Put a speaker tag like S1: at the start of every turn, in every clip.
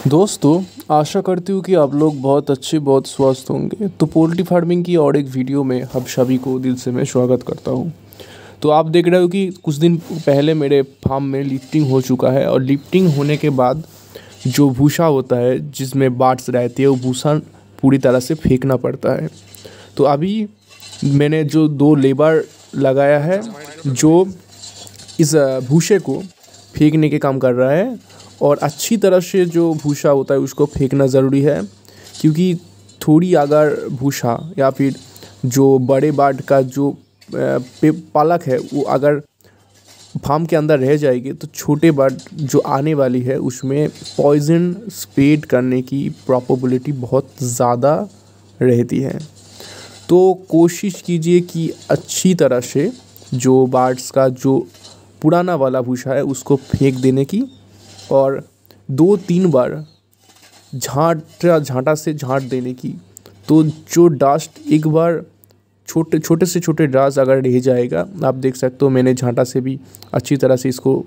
S1: दोस्तों, आशा करती हूँ कि आप लोग बहुत अच्छे बहुत स्वस्थ होंगे। तो पोल्ट्री फार्मिंग की और एक वीडियो में आप सभी को दिल से मैं स्वागत करता हूँ। तो आप देख रहे हो कि कुछ दिन पहले मेरे फार्म में लिफ्टिंग हो चुका है और लिफ्टिंग होने के बाद जो भूसा होता है जिसमें बार्ड्स रहती है वो भूसा पूरी तरह से फेंकना पड़ता है। तो अभी मैंने जो 2 लेबर लगाया है जो इस भूसे को फेंकने के काम कर रहा है और अच्छी तरह से जो भूसा होता है उसको फेंकना ज़रूरी है, क्योंकि थोड़ी अगर भूसा या फिर जो बड़े बार्ड का जो पालक है वो अगर फार्म के अंदर रह जाएगी तो छोटे बार्ड जो आने वाली है उसमें पॉइजन स्प्रेड करने की प्रोबेबिलिटी बहुत ज़्यादा रहती है। तो कोशिश कीजिए कि अच्छी तरह से जो बार्ड्स का जो पुराना वाला भूसा है उसको फेंक देने की और 2-3 बार झांटा से झांट देने की। तो जो डस्ट एक बार छोटे से छोटे डस्ट अगर रह जाएगा, आप देख सकते हो मैंने झांटा से भी अच्छी तरह से इसको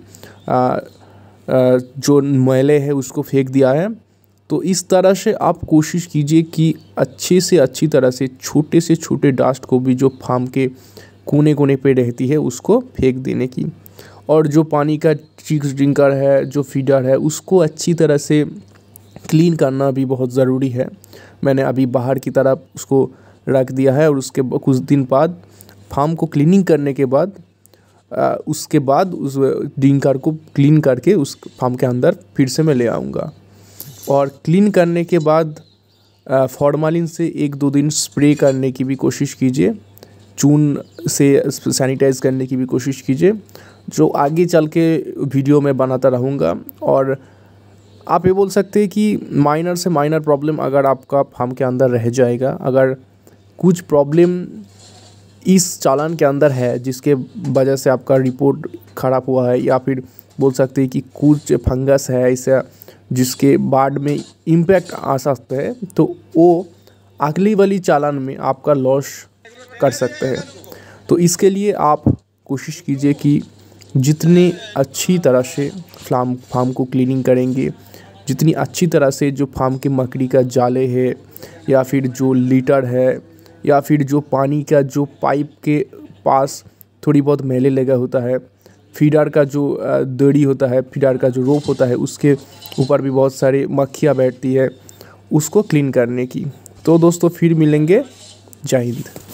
S1: जो मैले है उसको फेंक दिया है। तो इस तरह से आप कोशिश कीजिए कि अच्छे से अच्छी तरह से छोटे डस्ट को भी जो फार्म के कोने कोने पे रहती है उसको फेंक देने की। और जो पानी का चिक्स ड्रिंकर है, जो फीडर है, उसको अच्छी तरह से क्लीन करना भी बहुत ज़रूरी है। मैंने अभी बाहर की तरफ उसको रख दिया है और उसके कुछ दिन बाद फार्म को क्लीनिंग करने के बाद उसके बाद उस ड्रिंकर को क्लीन करके उस फार्म के अंदर फिर से मैं ले आऊँगा। और क्लीन करने के बाद फॉर्मालिन से 1-2 दिन स्प्रे करने की भी कोशिश कीजिए, चून से सैनिटाइज़ करने की भी कोशिश कीजिए, जो आगे चल के वीडियो में बनाता रहूँगा। और आप ये बोल सकते हैं कि माइनर से माइनर प्रॉब्लम अगर आपका फार्म के अंदर रह जाएगा, अगर कुछ प्रॉब्लम इस चालान के अंदर है जिसके वजह से आपका रिपोर्ट ख़राब हुआ है, या फिर बोल सकते हैं कि कुछ फंगस है ऐसा जिसके बाद में इम्पैक्ट आ सकता है, तो वो अगली वाली चालान में आपका लॉस कर सकते हैं। तो इसके लिए आप कोशिश कीजिए कि जितनी अच्छी तरह से फार्म को क्लीनिंग करेंगे, जितनी अच्छी तरह से जो फार्म के मकड़ी का जाले है या फिर जो लीटर है या फिर जो पानी का जो पाइप के पास थोड़ी बहुत मैले लगा होता है, फीडर का जो दड़ी होता है, फीडर का जो रोप होता है उसके ऊपर भी बहुत सारी मक्खियाँ बैठती है, उसको क्लीन करने की। तो दोस्तों फिर मिलेंगे। जय हिंद।